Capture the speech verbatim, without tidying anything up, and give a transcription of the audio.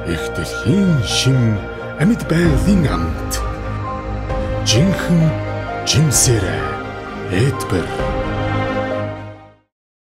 их дэлхийн шим амьд байгалын амт жинхэнэ жимсэрэ эдбэр